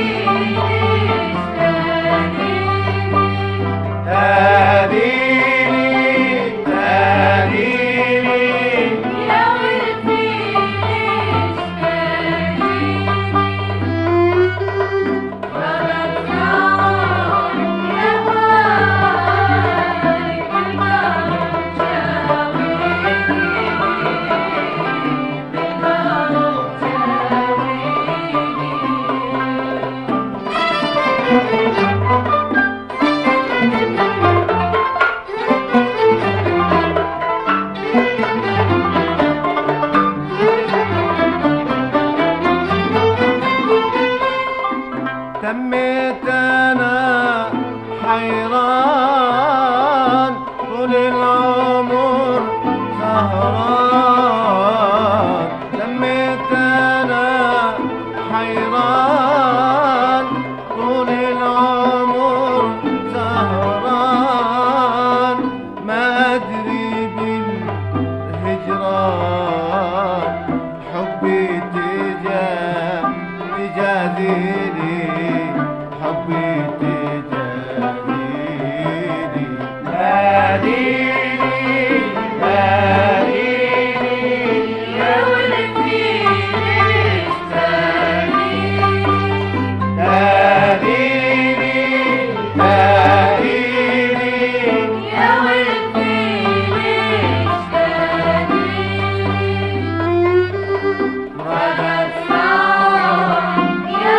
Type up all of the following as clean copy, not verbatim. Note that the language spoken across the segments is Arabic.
تميت انا حيران طول العمر سهران، تميت انا حيران طول العمر سهران، ما ادري بالهجران حبي تجاذيني، حبي تجاذيني. ناديني ناديني يا ولدي ليش تناديني، ناديني ناديني يا ولدي ليش تناديني. رقص يا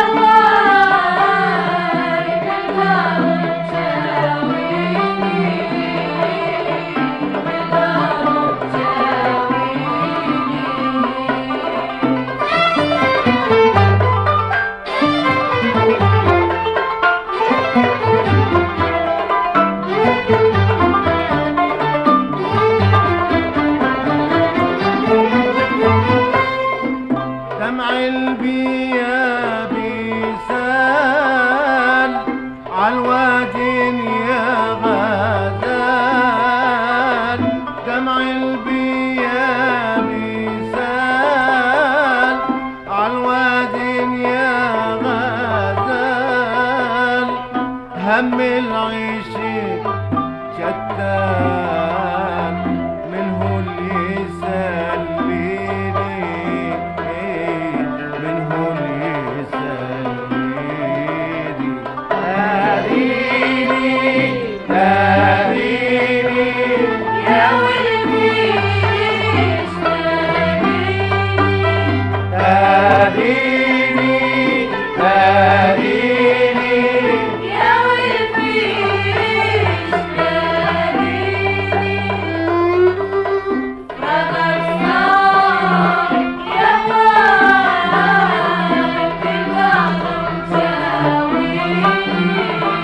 واد بالقلب جاويني، بالقلب دمع البيا بيسال عالوادين يا غزال، دمع البيا بيسال عالوادين يا غزال، هم العيشة شتان منه اللي يسليني، منه اللي يسليني. ناديني ناديني يا ولدي ليش تناديني، ناديني ناديني يا ولدي ليش تناديني. رقص يا واد بالقلب جاويني،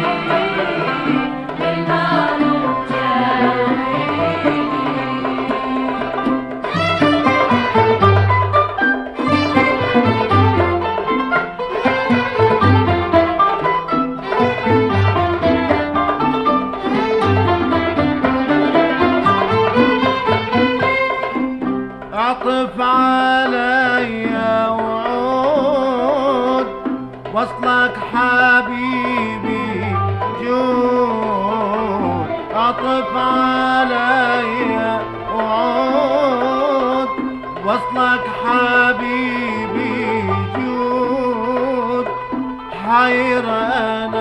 بالقلب جاويني. اعطف عليا وعود وصلك حبيبي جود، اعطف عليا وعود وصلك حبيبي جود، حير انا